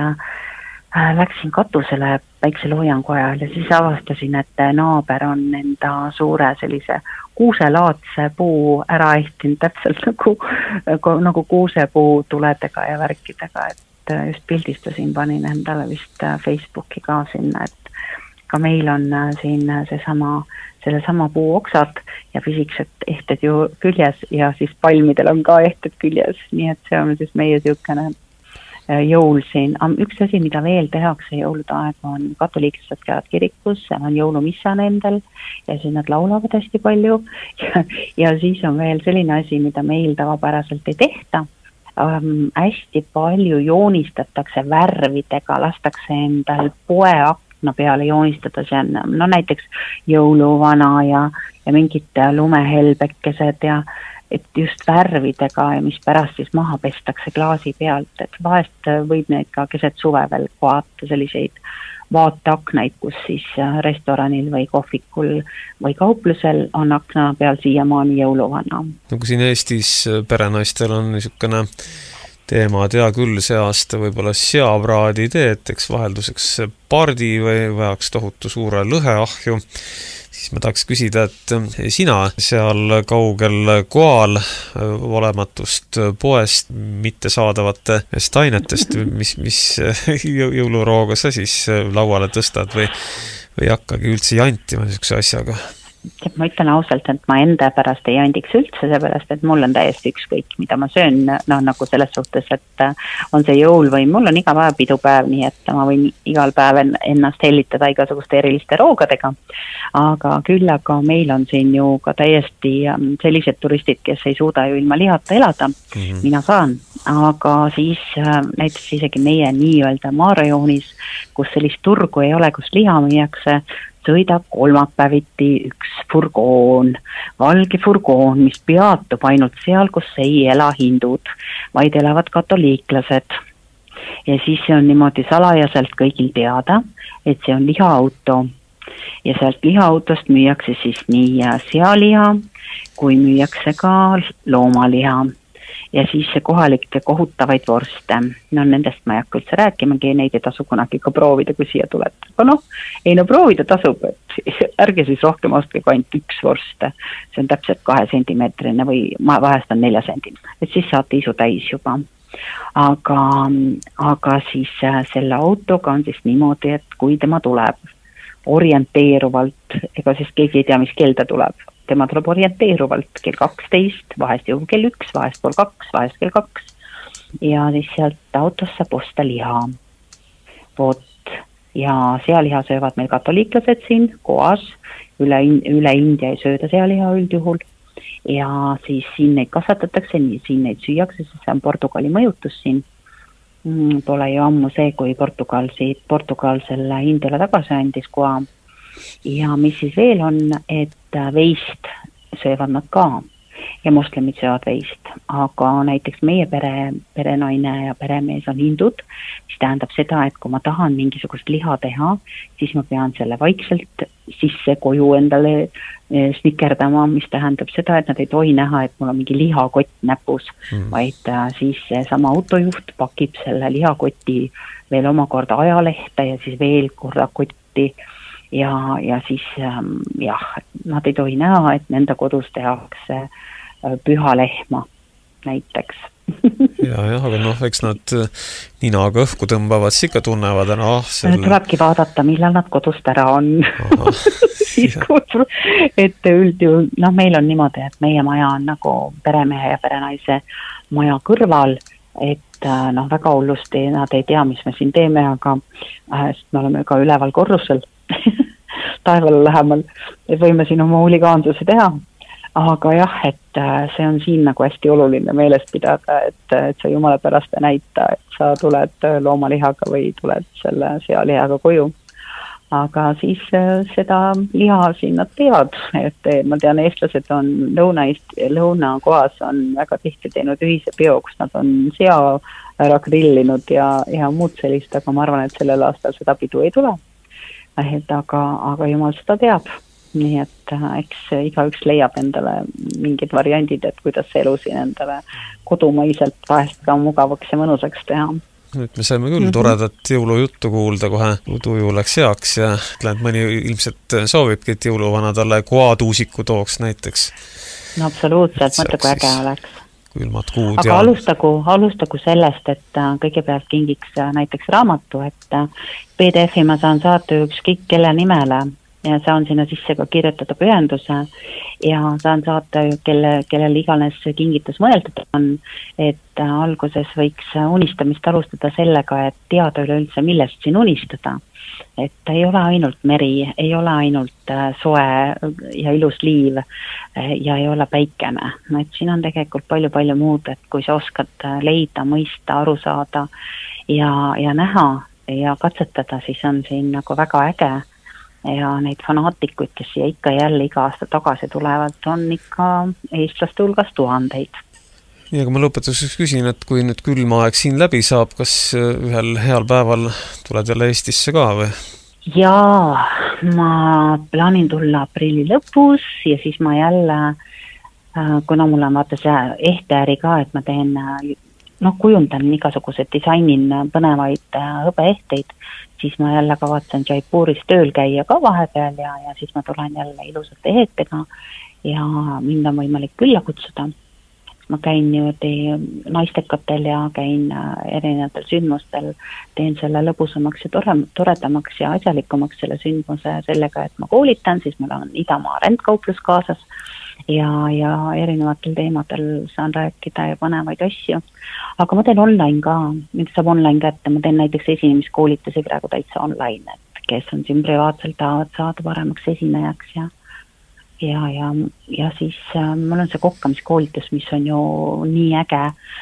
läksin katusele päikseloojangu ajal ja siis avastasin, et naaber on enda suure sellise kuuselaadse puu ära ehtinud täpselt nagu, nagu kuusepuu tuledega ja värkidega, et just pildistasin, panin endale vist Facebooki ka sinna, et ka meil on siin seesama, selle sama puu oksad ja füüsiksed ehted ju küljes ja siis palmidel on ka ehted küljes, nii et see on siis meie siukene jõul siin. Üks asi, mida veel tehakse jõulude aega on katoliiklased käivad kirikus, seal on jõulumissa nendel ja siis nad laulavad hästi palju ja, ja siis on veel selline asi, mida meil tavapäraselt ei tehta. Ähm, hästi palju joonistatakse värvidega, lastakse endal poe akna peale joonistada, see on no näiteks jõuluvana ja, ja mingid lumehelbekesed ja et just värvidega ja mis pärast siis maha pestakse klaasi pealt, et vahest võib neid ka keset suve veel vaata selliseid vaateaknaid, kus siis restoranil või kohvikul või kauplusel on akna peal siiamaani jõuluvana. No kui siin Eestis perenaistel on niisugune teema, tea küll see aasta võib-olla seapraadi teed, eks vahelduseks pardi või vajaks tohutu suure lõheahju, siis ma tahaks küsida, et sina seal kaugel kohal olematust poest mitte saadavate ainetest, mis, mis jõulurooga sa siis lauale tõstad või, või hakkagi üldse jantima niisuguse asjaga? Ma ütlen ausalt, et ma enda pärast ei andiks üldse, seepärast, et mul on täiesti ükskõik, mida ma söön, noh nagu selles suhtes, et on see jõul või mul on iga päev pidupäev, nii et ma võin igal päev ennast hellitada igasuguste eriliste roogadega, aga küll aga meil on siin ju ka täiesti sellised turistid, kes ei suuda ju ilma lihata elada, mm-hmm. mina saan, aga siis näiteks isegi meie nii-öelda maarajoonis, kus sellist turgu ei ole, kus liha müüakse, sõidab kolmapäeviti üks furgoon, valge furgoon, mis peatub ainult seal, kus ei ela hindud, vaid elavad katoliiklased. Ja siis see on niimoodi salajaselt kõigil teada, et see on lihaauto. Ja sealt lihaautost müüakse siis nii sealiha, kui müüakse ka loomaliha. Ja siis see kohalikke kohutavaid vorste. No nendest ma ei hakka üldse rääkimagi, neid ei tasu kunagi ka proovida, kui siia tuleb. Aga noh, ei no proovida tasub, et ärge siis rohkem ostke kui ainult üks vorste. See on täpselt kahe sentimeetrine või vahest on nelja sentimeetrine. Et siis saate isu täis juba. Aga, aga siis selle autoga on siis niimoodi, et kui tema tuleb orienteeruvalt, ega siis keegi ei tea, mis kell ta tuleb. Tema tuleb orienteeruvalt kell kaksteist, vahest ju kell üks, vahest pool kaks, vahest kell kaks. Ja siis sealt autost saab osta liha. Vot. Ja sealiha söövad meil katoliiklased siin, koas, üle, üle India ei sööda sealiha üldjuhul. Ja siis siin neid kasvatatakse, siin neid süüakse, sest see on Portugali mõjutus siin. Pole ju ammu see, kui Portugal, siit, Portugal selle Indiale tagasi andis koha. Ja mis siis veel on, et veist söövad nad ka ja moslemid söövad veist, aga näiteks meie pere, perenaine ja peremees on hindud, siis tähendab seda, et kui ma tahan mingisugust liha teha, siis ma pean selle vaikselt sisse koju endale snikerdama, mis tähendab seda, et nad ei tohi näha, et mul on mingi lihakott näpus, mm. vaid siis sama autojuht pakib selle lihakoti veel omakorda ajalehte ja siis veel korra kotti. Ja, ja siis jah, nad ei tohi näha, et nende kodus tehakse püha lehma näiteks. ja, jah, aga noh, eks nad ninaga õhku tõmbavad, siis ikka tunnevad ära. Ah, selle... Tulebki vaadata, millal nad kodust ära on. siis, kus, et üldjuhul, noh, meil on niimoodi, et meie maja on nagu peremehe ja perenaise maja kõrval, et noh, väga hullusti nad ei tea, mis me siin teeme, aga me oleme ka üleval korrusel. taevale lähemal, et võime siin oma huligaansuse teha, aga jah, et see on siin nagu hästi oluline meeles pidada, et, et sa jumala pärast ei näita, et sa tuled loomalihaga või tuled selle sealihaga koju. Aga siis seda liha siin nad teevad, et ma tean, eestlased on lõunaist, lõunakohas on väga tihti teinud ühise peo, kus nad on sea ära grillinud ja, ja muud sellist, aga ma arvan, et sellel aastal seda pidu ei tule. Et aga, aga jumal seda teab, nii et eks igaüks leiab endale mingid variandid, et kuidas see elu siin endale kodumaiselt vahest ka mugavaks ja mõnusaks teha. Nüüd me saime küll mm-hmm. toredat jõulujuttu kuulda kohe, tuju läks heaks ja et mõni ilmselt soovibki, et jõuluvana talle koatuusiku tooks näiteks. No absoluutselt, mõtle kui äge oleks. Külmad kuud aga ja... alustagu, alustagu sellest, et kõigepealt kingiks näiteks raamatu, et P D F-i ma saan saata ükskõik kelle nimele ja saan sinna sisse ka kirjutada pühenduse ja saan saata kelle, kellel iganes kingitus mõeldud on, et alguses võiks unistamist alustada sellega, et teada üleüldse, millest siin unistada. Et ei ole ainult meri, ei ole ainult soe ja ilus liiv ja ei ole päikene. Et siin on tegelikult palju-palju muud, et kui sa oskad leida, mõista, aru saada ja, ja näha ja katsetada, siis on siin nagu väga äge. ja neid fanaatikuid, kes siia ikka jälle iga aasta tagasi tulevad, on ikka eestlaste hulgas tuhandeid. Ja kui ma lõpetuseks küsin, et kui nüüd külmaaeg siin läbi saab, kas ühel heal päeval tuled jälle Eestisse ka või? Jaa, ma plaanin tulla aprilli lõpus ja siis ma jälle, kuna mul on vaata see ehteäri ka, et ma teen, noh, kujundan igasugused disainin põnevaid hõbeehteid, siis ma jälle kavatsen Jaipuris tööl käia ka vahepeal ja, ja siis ma tulen jälle ilusate ehetega ja mind on võimalik külla kutsuda. Ma käin niimoodi naistekatel ja käin erinevatel sündmustel, teen selle lõbusamaks ja tore, toredamaks ja asjalikumaks selle sündmuse sellega, et ma koolitan, siis mul on Idamaa rendkauplus kaasas ja, ja erinevatel teemadel saan rääkida ja panevaid asju. Aga ma teen online ka, nüüd saab online kätte, ma teen näiteks esinemiskoolitusi praegu täitsa online, et kes on siin privaatselt tahavad saada paremaks esinejaks ja Ja, ja, ja siis äh, mul on see kokkamiskoolitus, mis on ju nii äge,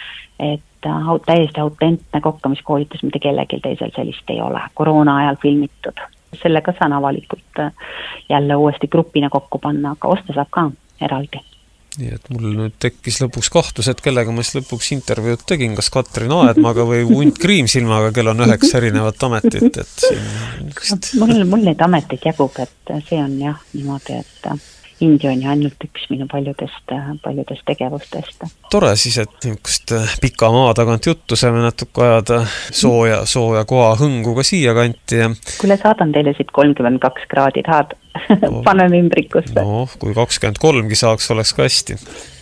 et äh, täiesti autentne kokkamiskoolitus, mida kellelgi teisel sellist ei ole, koroona ajal filmitud. Sellega saan avalikult äh, jälle uuesti grupina kokku panna, aga osta saab ka eraldi. Nii et mul nüüd tekkis lõpuks kahtlus, et kellega ma siis lõpuks intervjuud tegin, kas Katrin Aedmaga või Unt Kriimsilmaga, kel on üheks erinevat ametit. Et siin... mul, mul neid ameteid jagub, et see on jah niimoodi, et India on ju ainult üks minu paljudest, paljudest tegevustest. Tore siis, et niisugust pika maa tagant juttu saame natuke ajada sooja, sooja koha hõngu ka siia kanti. Ja... Kuule, saadan teile siit kolmkümmend kaks kraadi tahad, no, panen ümbrikusse. No, kui kakskümmend kolmgi saaks, oleks ka hästi.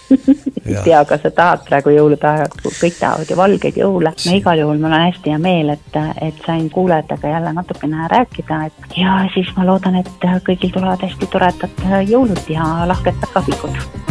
Ei tea, aga sa tahad praegu jõulude ajad, kõik tahavad ju valgeid jõule. No igal juhul mul on hästi hea meel, et, et sain kuulajatega jälle natukene rääkida. Et ja siis ma loodan, et kõigil tulevad hästi toredad jõulud ja lahked päkapikud.